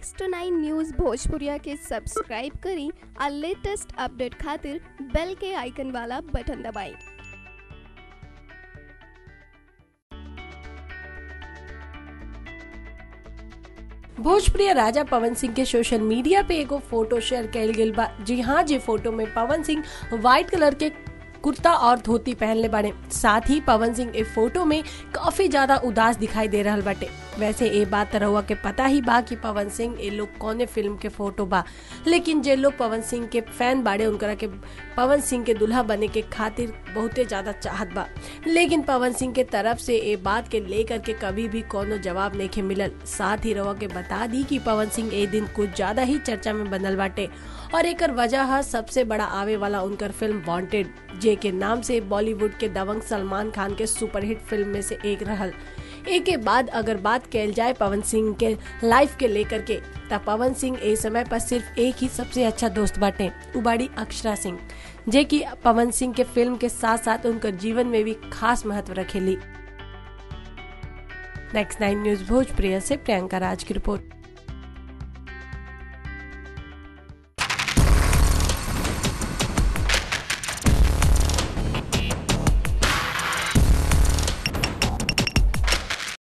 Next 9 news भोजपुरिया के subscribe करी और लेटेस्ट अपडेट खातिर बेल के आइकन वाला बटन दबाएं। भोजपुरी राजा पवन सिंह के सोशल मीडिया पे एगो फोटो शेयर कैल गेल बा। जी हाँ, जी फोटो में पवन सिंह व्हाइट कलर के कुर्ता और धोती पहनले बाड़े। साथ ही पवन सिंह ए फोटो में काफी ज्यादा उदास दिखाई दे रहल बाटे। वैसे ए बात रहुआ के पता ही बा कि पवन सिंह ए लोग कौने फिल्म के फोटो बा, लेकिन जे लोग पवन सिंह के फैन बाड़े उनकरा के पवन सिंह के दुल्हा बने के खातिर बहुते ज्यादा चाहत बा, लेकिन पवन सिंह के तरफ से ए बात के लेकर के कभी भी कोनो जवाब नहीं मिलल। साथ ही रहुआ के बता दी कि पवन सिंह ए दिन कुछ ज्यादा ही चर्चा में बनल बाटे और एकर वजह है सबसे बड़ा आवे वाला उनकर फिल्म वांटेड, जे के नाम से बॉलीवुड के दबंग सलमान खान के सुपरहिट फिल्म में से एक रहल। एक के बाद अगर बात कैल जाए पवन सिंह के लाइफ के लेकर के, तब पवन सिंह ए समय पर सिर्फ एक ही सबसे अच्छा दोस्त बाटे, उबाड़ी अक्षरा सिंह, जे कि पवन सिंह के फिल्म के साथ साथ उनकर जीवन में भी खास महत्व रखेली। नेक्स्ट 9 न्यूज़ भोजपुरिया से प्रियंका राज की रिपोर्ट।